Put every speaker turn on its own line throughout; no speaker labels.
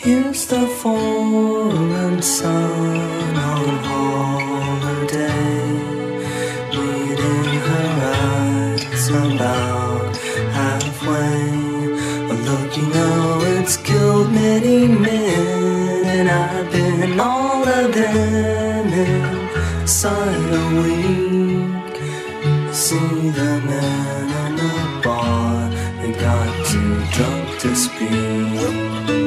Here's the foreign sun on holiday, meeting her eyes about halfway. Look, you know it's killed many men, and I've been all of them inside a week. See the man in the bar, they got too drunk to speak.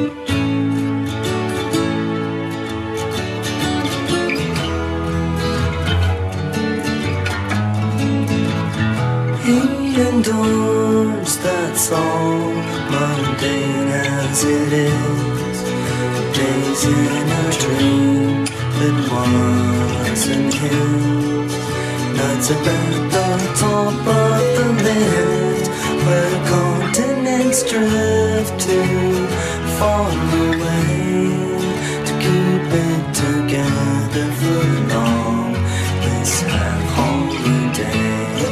He endures that song, mundane as it is, days in a dream that wasn't his. Nights up at the top of the list, where continents drift too far away to keep it together for long. This half-holiday.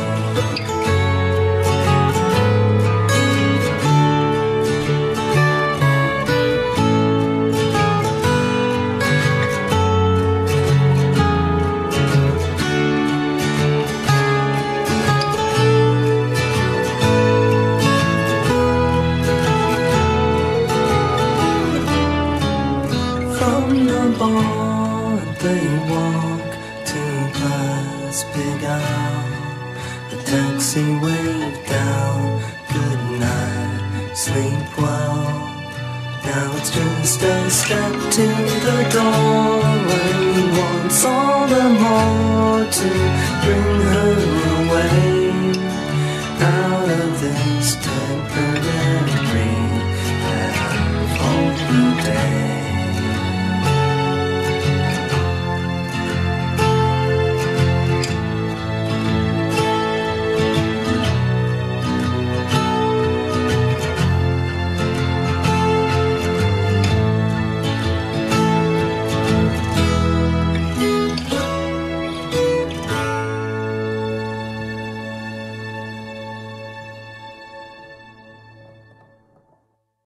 From the bar they walk to Glass Big Al. The taxi waved down, good night, sleep well. Now it's just a step to the door, where he wants all the more to bring her away.